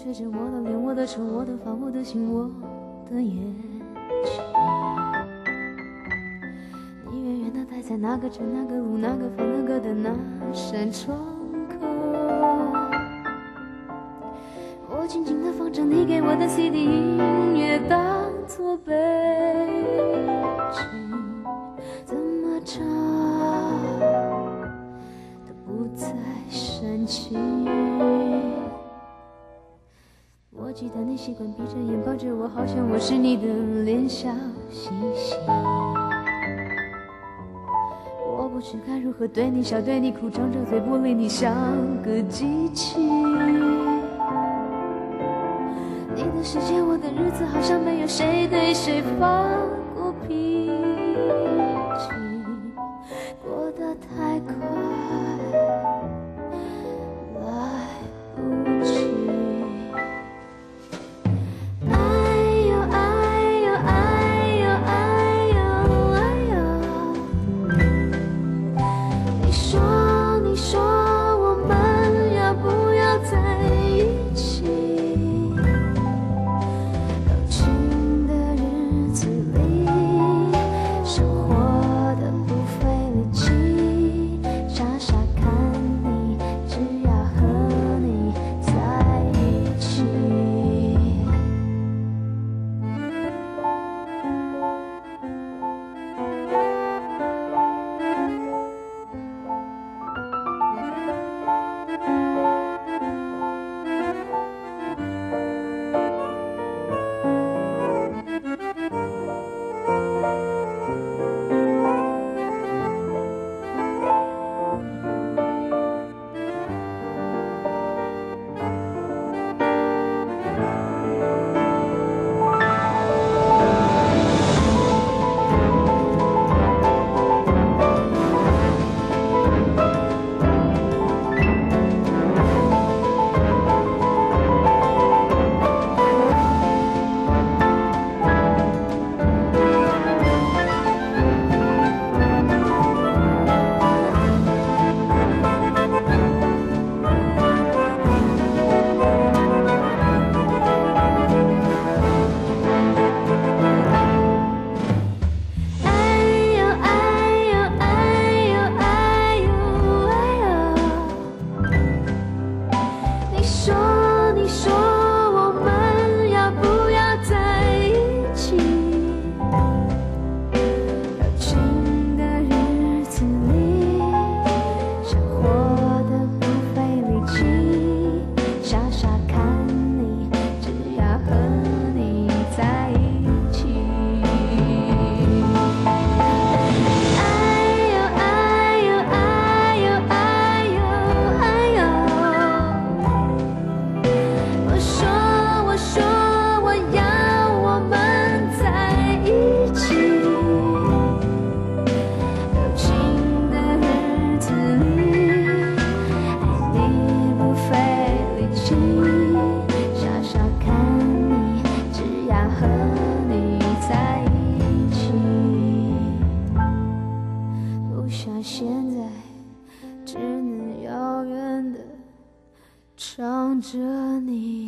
确诊，我的脸，我的手，我的发，我的心，我的眼睛。你远远地待在那个城、那个路、那个分了隔的那扇窗口，我静静地放着你给我的 CD 音乐，当作背景，怎么唱都不再煽情。我记得你习惯闭着眼抱着我，好像我是你的脸，笑嘻嘻。我不知该如何对你笑，对你哭，张着嘴不理你，像个机器。你的世界，我的日子，好像没有谁对谁发过脾气，过得太快，来不及。唱着你。